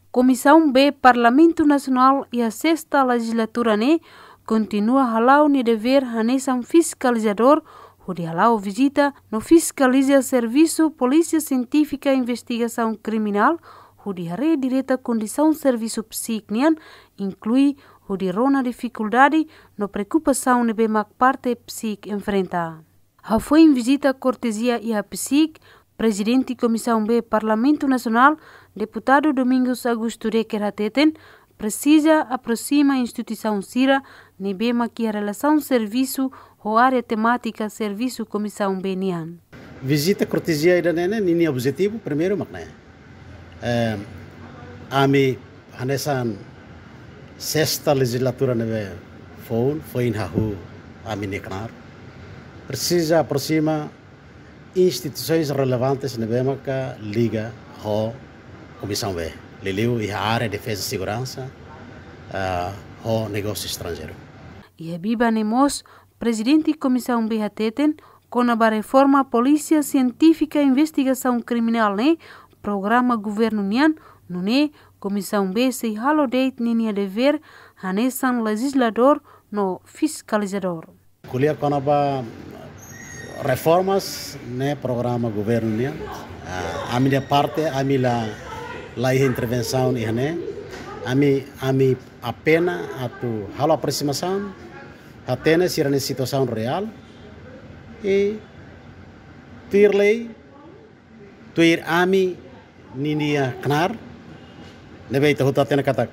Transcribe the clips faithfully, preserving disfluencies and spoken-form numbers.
Comissão B, Parlamento Nacional e a sexta legislatura ne continua halau ni dever hanesan fiscalizador onde halau visita no fiscaliza serviço Polícia Científica e Investigação Criminal onde hare direta condição serviço psicnian inclui onde rona dificuldade no preocupação ne bemak parte psic enfrenta. Ha foi em visita cortesia e a psic Presidente Comissão B, Parlamento Nacional, Deputado Domingos Augusto Requer Hateten, precisa aproxima a instituição Cira, nebema que a relação serviço ou área temática serviço Comissão B nian. Visita cortesia ida nene nini objetivo primeiro makna. Eh, ami hanesan sexta legislatura nebe phone foi in hahu ami neknar. Precisa aproxima instituições relevantes na Bemaca, Liga, Ho, Comissão B, Liliu e a área de defesa e segurança, uh, Ho, negócio estrangeiro. E a Biba Nemos, Presidente Comissão B Hateten, com a reforma Polícia Científica e Investigação Criminal, né? Programa Governo Nian, no né? Comissão B se halodeit ninia dever, hanesan legislador no fiscalizador. Kuliah konaba reformas né programa governo né a minha parte a minha lá intervenção né a mim a mim apenas a tu halo aproximação até nessa situação real e ter lei ter a mim ninia knar nebe itu hutu até kata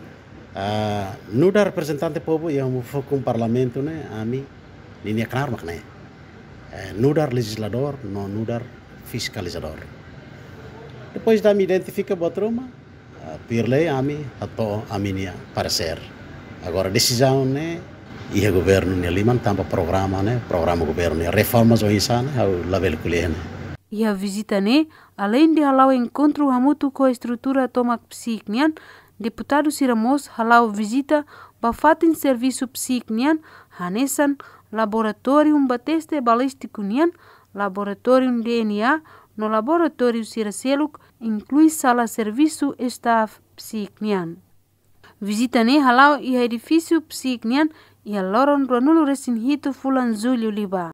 nuda representante povo yang fokum parlamento né a mim ninia knar maknanya nudar legislador, não nudar fiscalizador. Depois da me identifica botroma, pirlei a mim atau a minha parecer. Agora decisão né e o governo ne liman tampa programa né programa governo ne reformas ou insana ao level kuliah. E a visita né além de halau encontro hamutu com a estrutura tomak psiknian, deputado Siramos halau visita bafatin serviço psiknian hanesan Laboratorium Bateste Balístico Nian, Laboratorium D N A, no Laboratório Siraceluk, inclui sala serviço staff psicnian. Visita ne halau e edifício psicnian e a loron ranulu resinhito fulan zulho liba.